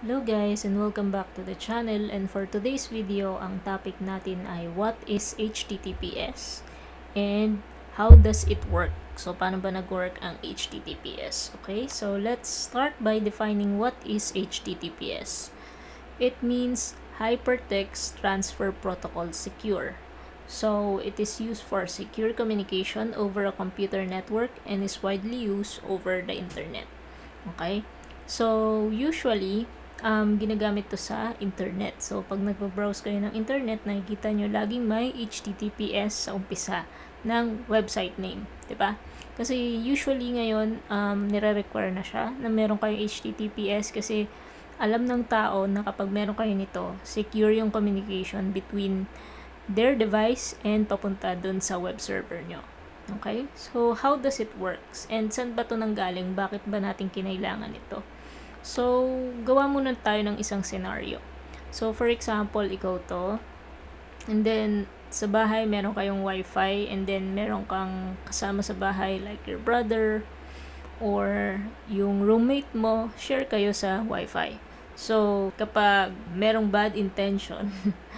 Hello guys and welcome back to the channel, and for today's video ang topic natin ay what is HTTPS and how does it work. So paano ba nag-work ang HTTPS? Okay, so let's start by defining what is HTTPS. It means Hypertext Transfer Protocol Secure. So it is used for secure communication over a computer network and is widely used over the internet. Okay? So usually ginagamit to sa internet. So, pag nagpo-browse kayo ng internet, nakikita nyo laging may HTTPS sa umpisa ng website name. Diba? Kasi usually ngayon, nire-require na siya na meron kayong HTTPS kasi alam ng tao na kapag meron kayo nito, secure yung communication between their device and papunta dun sa web server nyo. Okay? So, how does it works? And saan ba to nanggaling? Bakit ba natin kinailangan ito? So, gawa muna tayo ng isang scenario. So, for example, ikaw to. And then, sa bahay, meron kayong wifi. And then, meron kang kasama sa bahay like your brother or yung roommate mo. Share kayo sa wifi. So, kapag merong bad intention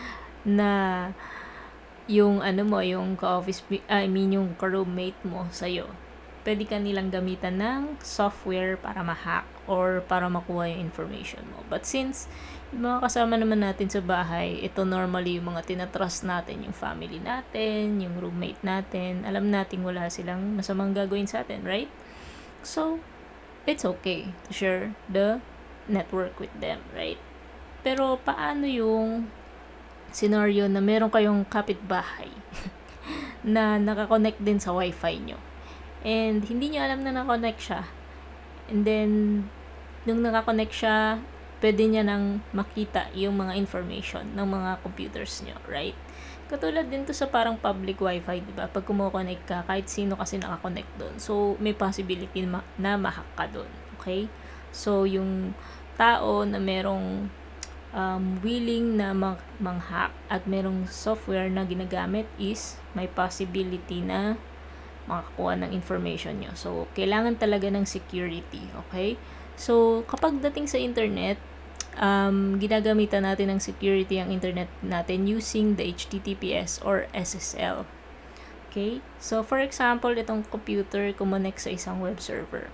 na yung yung ka-office, yung ka-roommate mo sa'yo, pwede ka nilang gamitan ng software para ma-hack or para makuha yung information mo. But since yung mga kasama naman natin sa bahay, ito normally yung mga tinatrust natin, yung family natin, yung roommate natin, alam nating wala silang masamang gagawin sa atin, right? So, it's okay to share the network with them, right? Pero paano yung scenario na meron kayong kapitbahay na nakakonect din sa wifi nyo? And hindi nyo alam na nakakonect siya. And then, nung nakakonect siya, pwede niya nang makita yung mga information ng mga computers nyo, right? Katulad din to sa parang public wifi, diba? Pag kumukonect ka, kahit sino kasi nakakonect doon. So, may possibility na ma-hack ka doon, okay? So, yung tao na merong willing na mang-hack at merong software na ginagamit is may possibility na makakuha ng information nyo. So, kailangan talaga ng security. Okay? So, kapag dating sa internet, ginagamitan natin ng security ang internet natin using the HTTPS or SSL. Okay? So, for example, itong computer kumonect sa isang web server.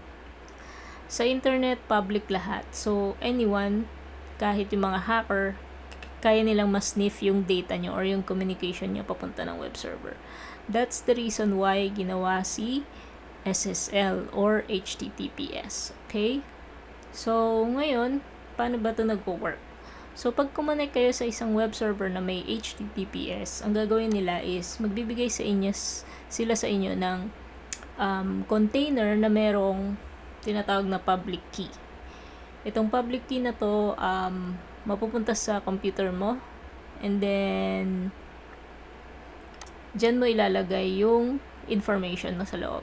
Sa internet, public lahat. So, anyone, kahit yung mga hacker, kaya nilang mas-sniff yung data nyo or yung communication nyo papunta ng web server. That's the reason why ginawa si SSL or HTTPS. Okay? So, ngayon, paano ba ito nag-work? So, pag kumonect kayo sa isang web server na may HTTPS, ang gagawin nila is magbibigay sila sa inyo ng container na merong tinatawag na public key. Itong public key na to, mapupunta sa computer mo, and then dyan mo ilalagay yung information mo sa loob.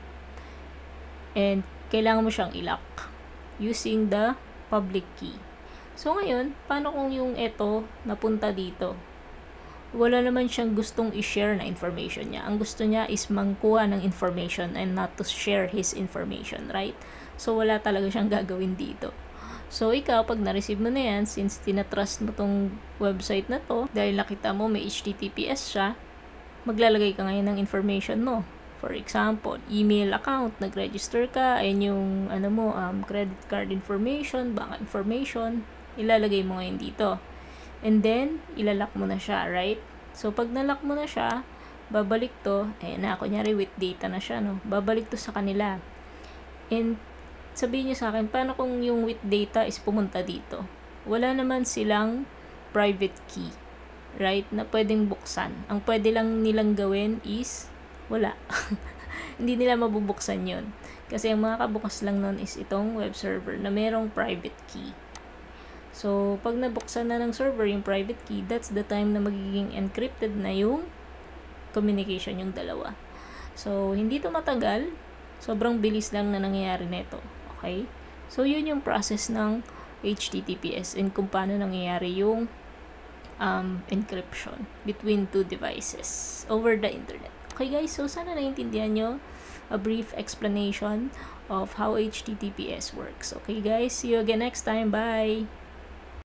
And kailangan mo siyang i-lock using the public key. So ngayon, paano kung yung ito napunta dito? Wala naman siyang gustong i-share na information niya. Ang gusto niya is mangkuha ng information and not to share his information, right? So wala talaga siyang gagawin dito. So, ikaw, pag na-receive mo na yan, since tinatrust mo tong website na to, dahil nakita mo may HTTPS siya, maglalagay ka ngayon ng information mo. For example, email account, nag-register ka, ayun yung, credit card information, bank information, ilalagay mo ngayon dito. And then, ilalak mo na siya, right? So, pag nalock mo na siya, babalik to, ayun na, kunyari with data na siya, no? Babalik to sa kanila. And, sabihin niyo sa akin, paano kung yung with data is pumunta dito? Wala naman silang private key, right? Na pwedeng buksan. Ang pwede lang nilang gawin is, wala. Hindi nila mabubuksan yun. Kasi ang makakabukas lang nun is itong web server na merong private key. So, pag nabuksan na ng server yung private key, that's the time na magiging encrypted na yung communication yung dalawa. So, hindi to matagal. Sobrang bilis lang na nangyayari nito. Okay? So, yun yung process ng HTTPS and kung paano nangyayari yung encryption between two devices over the internet. Okay guys, so sana naiintindihan nyo a brief explanation of how HTTPS works. Okay guys, see you again next time. Bye!